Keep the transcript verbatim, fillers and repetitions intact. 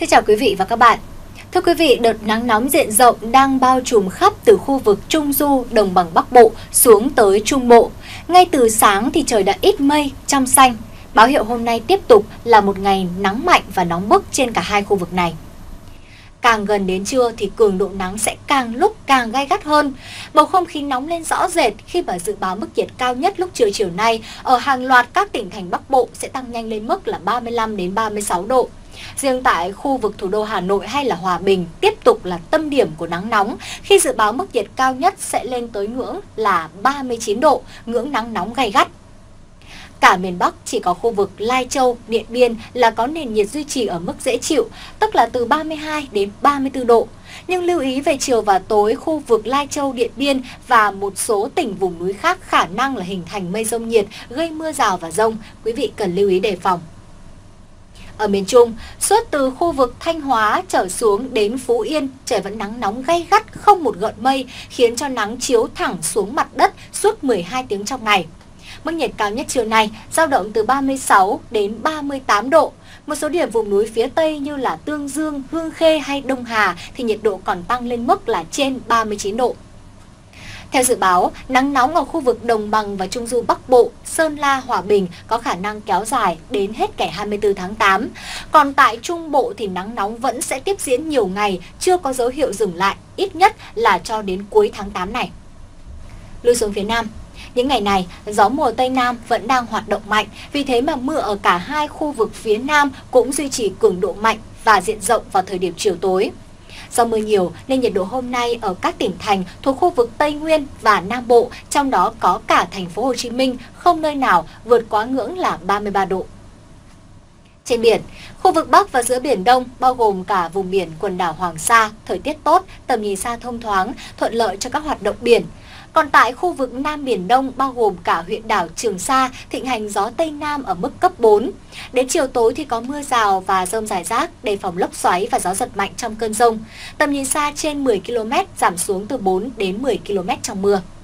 Xin chào quý vị và các bạn. Thưa quý vị, đợt nắng nóng diện rộng đang bao trùm khắp từ khu vực Trung Du, Đồng bằng Bắc Bộ xuống tới Trung Bộ. Ngay từ sáng thì trời đã ít mây, trong xanh. Báo hiệu hôm nay tiếp tục là một ngày nắng mạnh và nóng bức trên cả hai khu vực này. Càng gần đến trưa thì cường độ nắng sẽ càng lúc càng gay gắt hơn. Bầu không khí nóng lên rõ rệt khi mà dự báo mức nhiệt cao nhất lúc trưa chiều nay ở hàng loạt các tỉnh thành Bắc Bộ sẽ tăng nhanh lên mức là ba mươi lăm đến ba mươi sáu độ. Riêng tại khu vực thủ đô Hà Nội hay là Hòa Bình tiếp tục là tâm điểm của nắng nóng khi dự báo mức nhiệt cao nhất sẽ lên tới ngưỡng là ba mươi chín độ, ngưỡng nắng nóng gay gắt. Cả miền Bắc chỉ có khu vực Lai Châu, Điện Biên là có nền nhiệt duy trì ở mức dễ chịu, tức là từ ba mươi hai đến ba mươi tư độ. Nhưng lưu ý về chiều và tối, khu vực Lai Châu, Điện Biên và một số tỉnh vùng núi khác khả năng là hình thành mây rông nhiệt gây mưa rào và dông. Quý vị cần lưu ý đề phòng. Ở miền Trung, suốt từ khu vực Thanh Hóa trở xuống đến Phú Yên, trời vẫn nắng nóng gay gắt không một gợn mây, khiến cho nắng chiếu thẳng xuống mặt đất suốt mười hai tiếng trong ngày. Mức nhiệt cao nhất chiều nay dao động từ ba mươi sáu đến ba mươi tám độ. Một số điểm vùng núi phía Tây như là Tương Dương, Hương Khê hay Đông Hà thì nhiệt độ còn tăng lên mức là trên ba mươi chín độ. Theo dự báo, nắng nóng ở khu vực Đồng bằng và Trung Du Bắc Bộ, Sơn La, Hòa Bình có khả năng kéo dài đến hết ngày hai mươi tư tháng tám. Còn tại Trung Bộ thì nắng nóng vẫn sẽ tiếp diễn nhiều ngày, chưa có dấu hiệu dừng lại, ít nhất là cho đến cuối tháng tám này. Lui xuống phía Nam. Những ngày này, gió mùa Tây Nam vẫn đang hoạt động mạnh, vì thế mà mưa ở cả hai khu vực phía Nam cũng duy trì cường độ mạnh và diện rộng vào thời điểm chiều tối. Do mưa nhiều nên nhiệt độ hôm nay ở các tỉnh thành thuộc khu vực Tây Nguyên và Nam Bộ, trong đó có cả thành phố Hồ Chí Minh, không nơi nào vượt quá ngưỡng là ba mươi ba độ. Trên biển, khu vực Bắc và giữa Biển Đông bao gồm cả vùng biển quần đảo Hoàng Sa, thời tiết tốt, tầm nhìn xa thông thoáng, thuận lợi cho các hoạt động biển. Còn tại khu vực Nam Biển Đông bao gồm cả huyện đảo Trường Sa, thịnh hành gió Tây Nam ở mức cấp bốn. Đến chiều tối thì có mưa rào và dông rải rác, đề phòng lốc xoáy và gió giật mạnh trong cơn dông. Tầm nhìn xa trên mười ki lô mét, giảm xuống từ bốn đến mười ki lô mét trong mưa.